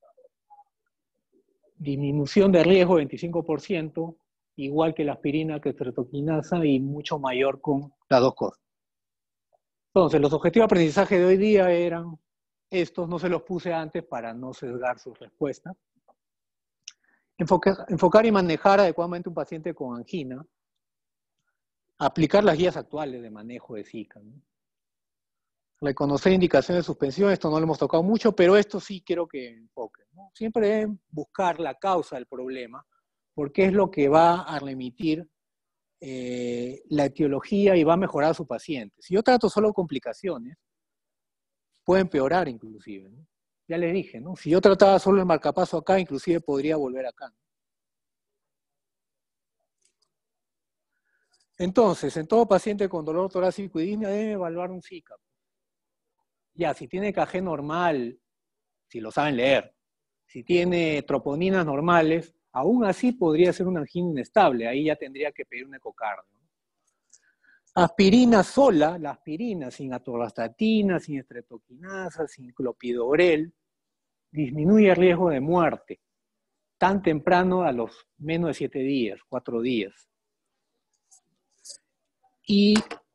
Disminución de riesgo veinticinco por ciento, igual que la aspirina, que estreptoquinasa, y mucho mayor con las dos cosas. Entonces, los objetivos de aprendizaje de hoy día eran estos, no se los puse antes para no sesgar sus respuestas. Enfocar, enfocar y manejar adecuadamente un paciente con angina. Aplicar las guías actuales de manejo de Zika, ¿no? Reconocer indicaciones de suspensión, esto no lo hemos tocado mucho, pero esto sí quiero que enfoque, ¿no? Siempre buscar la causa del problema, porque es lo que va a remitir eh, la etiología y va a mejorar a su paciente. Si yo trato solo complicaciones, puede empeorar inclusive, ¿no? Ya les dije, ¿no? Si yo trataba solo el marcapaso acá, inclusive podría volver acá, ¿no? Entonces, en todo paciente con dolor torácico y disnea debe evaluar un Zika. Ya, si tiene K G normal, si lo saben leer, si tiene troponinas normales, aún así podría ser una angina inestable, ahí ya tendría que pedir un ecocardio. Aspirina sola, la aspirina sin atorvastatina, sin estreptoquinasa, sin clopidogrel, disminuye el riesgo de muerte, tan temprano a los menos de siete días, cuatro días. Y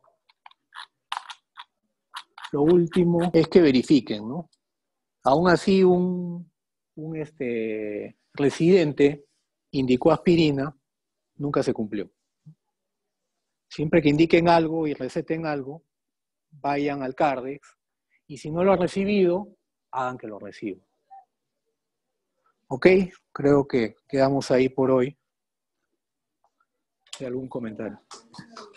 lo último es que verifiquen, ¿no? Aún así, un, un este, residente indicó aspirina, nunca se cumplió. Siempre que indiquen algo y receten algo, vayan al Cardex, y si no lo han recibido, hagan que lo reciban. Ok, creo que quedamos ahí por hoy. ¿Hay algún comentario?